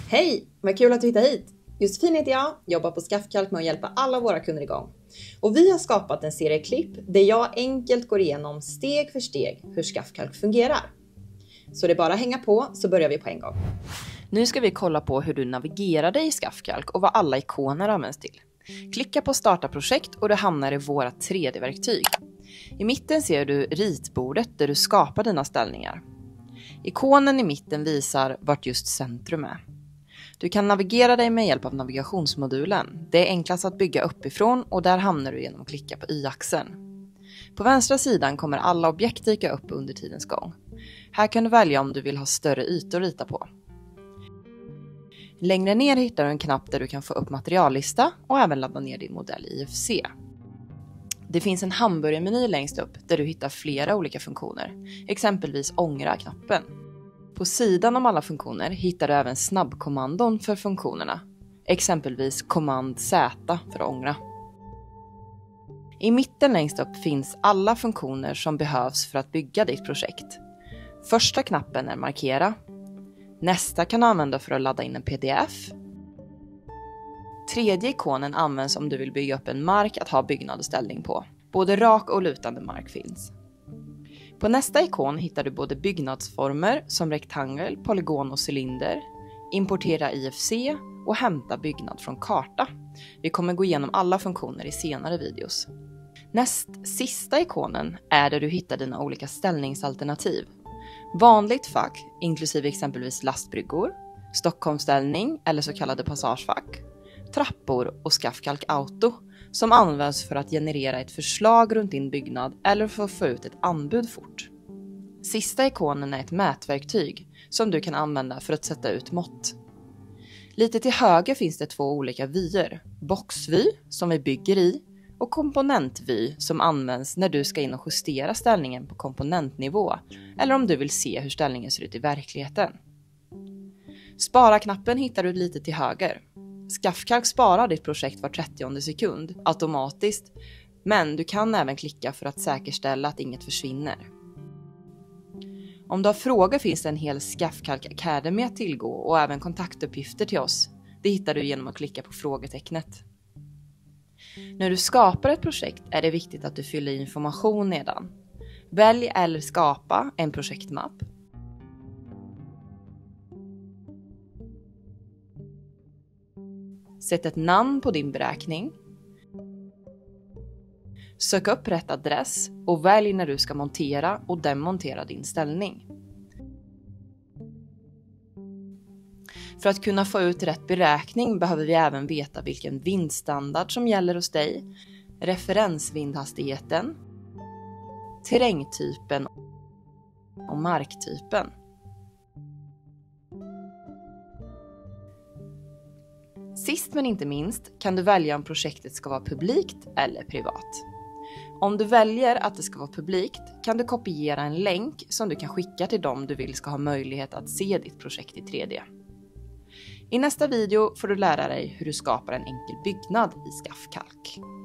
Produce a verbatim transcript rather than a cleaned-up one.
Hej, vad kul att du hittar hit! Josefin heter jag, jobbar på Skaffkalk med att hjälpa alla våra kunder igång. Och vi har skapat en serie klipp där jag enkelt går igenom steg för steg hur Skaffkalk fungerar. Så det är bara att hänga på, så börjar vi på en gång. Nu ska vi kolla på hur du navigerar dig i Skaffkalk och vad alla ikoner används till. Klicka på starta projekt och du hamnar i våra tre D-verktyg. I mitten ser du ritbordet där du skapar dina ställningar. Ikonen i mitten visar vart just centrum är. Du kan navigera dig med hjälp av navigationsmodulen. Det är enklast att bygga uppifrån och där hamnar du genom att klicka på y-axeln. På vänstra sidan kommer alla objekt dyka upp under tidens gång. Här kan du välja om du vill ha större ytor att rita på. Längre ner hittar du en knapp där du kan få upp materiallista och även ladda ner din modell i I F C. Det finns en hamburgermeny längst upp där du hittar flera olika funktioner, exempelvis ångra-knappen. På sidan om alla funktioner hittar du även snabbkommandon för funktionerna, exempelvis kommand Z för att ångra. I mitten längst upp finns alla funktioner som behövs för att bygga ditt projekt. Första knappen är markera. Nästa kan du använda för att ladda in en P D F. Tredje ikonen används om du vill bygga upp en mark att ha byggnad och ställning på. Både rak och lutande mark finns. På nästa ikon hittar du både byggnadsformer som rektangel, polygon och cylinder, importera I F C och hämta byggnad från karta. Vi kommer gå igenom alla funktioner i senare videos. Näst sista ikonen är där du hittar dina olika ställningsalternativ. Vanligt fack, inklusive exempelvis lastbryggor, Stockholmsställning eller så kallade passagefack, trappor och Skaffkalk Auto som används för att generera ett förslag runt din byggnad eller för att få ut ett anbud fort. Sista ikonen är ett mätverktyg som du kan använda för att sätta ut mått. Lite till höger finns det två olika vyer, boxvy som vi bygger i och komponentvy som används när du ska in och justera ställningen på komponentnivå eller om du vill se hur ställningen ser ut i verkligheten. Spara-knappen hittar du lite till höger. Skaffkalk sparar ditt projekt var trettionde sekund automatiskt, men du kan även klicka för att säkerställa att inget försvinner. Om du har frågor finns det en hel Skaffkalk Academy att tillgå och även kontaktuppgifter till oss. Det hittar du genom att klicka på frågetecknet. När du skapar ett projekt är det viktigt att du fyller i information nedan. Välj eller skapa en projektmapp. Sätt ett namn på din beräkning. Sök upp rätt adress och välj när du ska montera och demontera din ställning. För att kunna få ut rätt beräkning behöver vi även veta vilken vindstandard som gäller hos dig, referensvindhastigheten, terrängtypen och marktypen. Sist men inte minst kan du välja om projektet ska vara publikt eller privat. Om du väljer att det ska vara publikt kan du kopiera en länk som du kan skicka till dem du vill ska ha möjlighet att se ditt projekt i tre D. I nästa video får du lära dig hur du skapar en enkel byggnad i Skaffkalk.